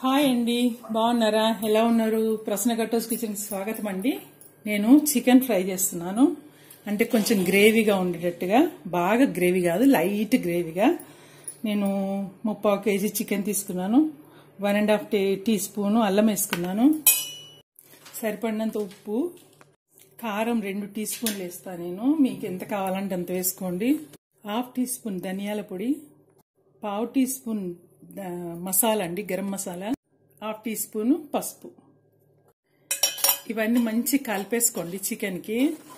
Hi అండి, బాగున్నారా? ఎలా ఉన్నారు? ప్రసన్న కట్టోస్ కిచెన్ కి స్వాగతం అండి. నేను చికెన్ ఫ్రై చేస్తున్నాను. అంటే కొంచెం గ్రేవీగా ఉండేటట్టుగా, బాగా గ్రేవీ కాదు, లైట్ గ్రేవీగా. నేను 3/4 kg చికెన్ తీసుకున్నాను. 1.5 టీ స్పూన్ అల్లం వేసుకున్నాను. సరిపడినంత ఉప్పు, కారం 2 టీ స్పూన్లు వేస్తాను నేను. మీకు ఎంత కావాలంటే అంత వేసుకోండి. 1/2 టీ స్పూన్ ధనియాల పొడి, 1/4 టీ స్పూన్ మసాలా అండి, గరం మసాలా, 1/2 టీ స్పూన్ పసుపు. ఇవన్నీ మంచి కలిపేసుకోండి చికెన్ కి.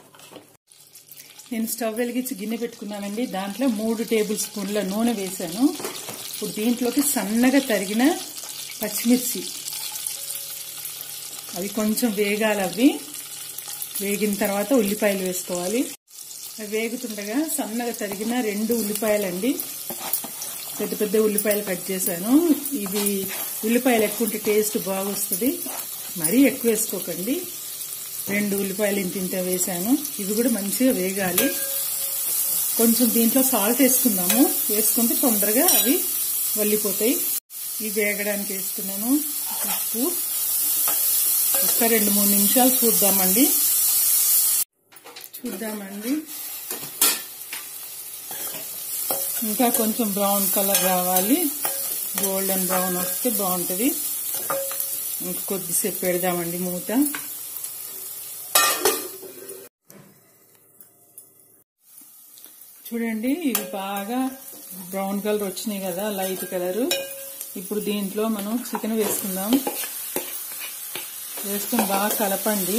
నేను స్టవ్ వెలిగించి గిన్నె పెట్టుకున్నానండి. దాంట్లో 3 టేబుల్ స్పూన్ల నూనె వేసాను. ఇప్పుడు దీంట్లోకి సన్నగా తరిగిన పచ్చిమిర్చి, అవి కొంచెం వేగాలి. అవి వేగిన తర్వాత ఉల్లిపాయలు వేసుకోవాలి. అవి వేగుతుండగా సన్నగా తరిగిన 2 ఉల్లిపాయలండి, పెద్ద పెద్ద ఉల్లిపాయలు కట్ చేశాను. ఇవి ఉల్లిపాయలు ఎక్కువ ఉంటే టేస్ట్ బాగా వస్తుంది, మరీ ఎక్కువ వేసుకోకండి. 2 ఉల్లిపాయలు ఇంత వేసాను. ఇవి కూడా మంచిగా వేగాలి. కొంచెం దీంట్లో సాల్ట్ వేసుకుందాము, వేసుకుంటే తొందరగా అవి వల్లిపోతాయి. ఇవి వేగడానికి వేస్తున్నాను. ఉప్పు ఒక్క 2-3 నిమిషాలు చూద్దామండి. ఇంకా కొంచెం బ్రౌన్ కలర్ రావాలి, గోల్డెన్ బ్రౌన్ వస్తే బాగుంటుంది. ఇంకా కొద్దిసేపు పెడదామండి మూత. చూడండి, ఇవి బాగా బ్రౌన్ కలర్ వచ్చినాయి కదా, లైట్ కలర్. ఇప్పుడు దీంట్లో మనం చికెన్ వేసుకుందాం. వేసుకుని బాగా కలపండి.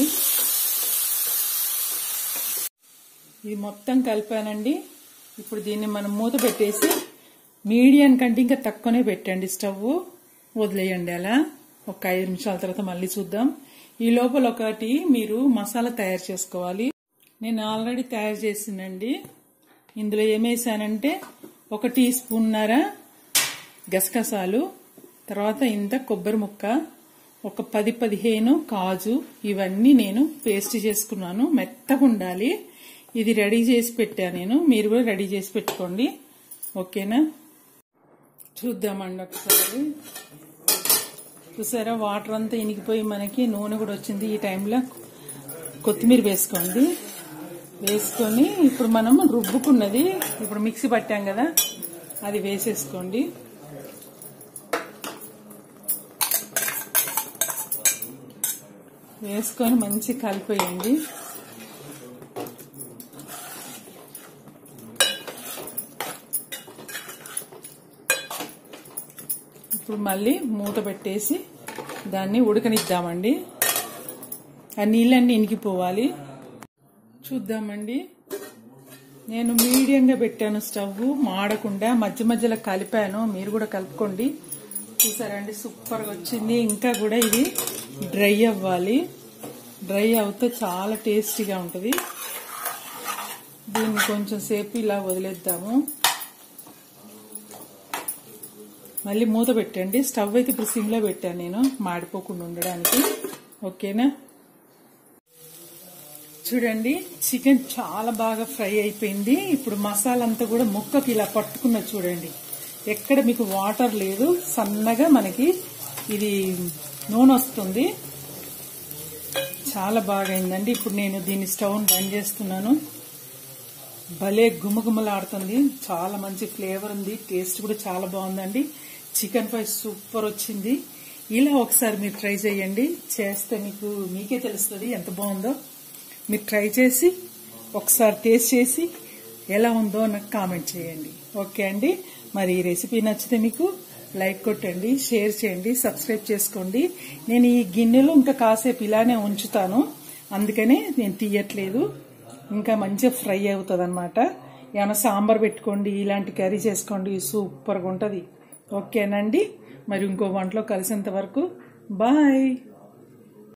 ఇది మొత్తం కలిపానండి. ఇప్పుడు దీన్ని మనం మూత పెట్టేసి మీడియం కంటే ఇంకా తక్కువనే పెట్టండి స్టవ్. వదిలేయండి అలా. ఒక 5 నిమిషాల తర్వాత మళ్ళీ చూద్దాం. ఈ లోపల ఒకటి మీరు మసాలా తయారు చేసుకోవాలి. నేను ఆల్రెడీ తయారు చేసిందండి. ఇందులో ఏమేసానంటే 1 టీ స్పూన్నర గసగసాలు, తర్వాత ఇంత కొబ్బరి ముక్క, ఒక 10-15 కాజు, ఇవన్నీ నేను పేస్ట్ చేసుకున్నాను. మెత్తగా ఉండాలి. ఇది రెడీ చేసి పెట్టాను నేను. మీరు కూడా రెడీ చేసి పెట్టుకోండి. ఓకేనా? చూద్దామండి ఒకసారి. చూసారా, వాటర్ అంతా ఇనికిపోయి మనకి నూనె కూడా వచ్చింది. ఈ టైంలో కొత్తిమీర వేసుకోండి. వేసుకొని ఇప్పుడు మనం రుబ్బుకున్నది, ఇప్పుడు మిక్సీ పట్టాం కదా, అది వేసేసుకోండి. వేసుకొని మంచి కలిపేయండి. ఇప్పుడు మళ్ళీ మూత పెట్టేసి దాన్ని ఉడకనిద్దామండి. ఆ నీళ్ళన్నీ ఇనికిపోవాలి. చూద్దామండి. నేను మీడియంగా పెట్టాను స్టవ్, మాడకుండా మధ్య మధ్యలో కలిపాను. మీరు కూడా కలుపుకోండి. చూసారండి, సూపర్గా వచ్చింది. ఇంకా కూడా ఇది డ్రై అవ్వాలి. డ్రై అవుతే చాలా టేస్టీగా ఉంటుంది. దీన్ని కొంచెం సేపు ఇలా వదిలేద్దాము. మళ్ళీ మూత పెట్టండి. స్టవ్ అయితే ఇప్పుడు సిమ్లో పెట్టాను నేను, మాడిపోకుండా ఉండడానికి. ఓకేనా? చూడండి, చికెన్ చాలా బాగా ఫ్రై అయిపోయింది. ఇప్పుడు మసాలా అంతా కూడా ముక్కకి ఇలా పట్టుకున్నది. చూడండి, ఎక్కడ మీకు వాటర్ లేదు, సన్నగా మనకి ఇది నూనె వస్తుంది. చాలా బాగా అయిందండి. ఇప్పుడు నేను దీన్ని స్టవ్ బంద్ చేస్తున్నాను. భలే గుమగుమలాడుతుంది. చాలా మంచి ఫ్లేవర్ ఉంది. టేస్ట్ కూడా చాలా బాగుందండి. చికెన్ ఫ్రై సూపర్ వచ్చింది. ఇలా ఒకసారి మీరు ట్రై చేయండి. చేస్తే మీకే తెలుస్తుంది ఎంత బాగుందో. మీరు ట్రై చేసి ఒకసారి టేస్ట్ చేసి ఎలా ఉందో నాకు కామెంట్ చేయండి. ఓకే అండి. మరి ఈ రెసిపీ నచ్చితే మీకు లైక్ కొట్టండి, షేర్ చేయండి, సబ్స్క్రైబ్ చేసుకోండి. నేను ఈ గిన్నెలో ఇంకా కాసేపు ఇలానే ఉంచుతాను, అందుకనే నేను తీయట్లేదు. ఇంకా మంచిగా ఫ్రై అవుతుంది అనమాట. ఏమైనా సాంబార్ పెట్టుకోండి, ఇలాంటి కర్రీ చేసుకోండి, సూపర్గా ఉంటుంది. ఓకేనండి. మరి ఇంకో వంటలో కలిసేంత వరకు బాయ్.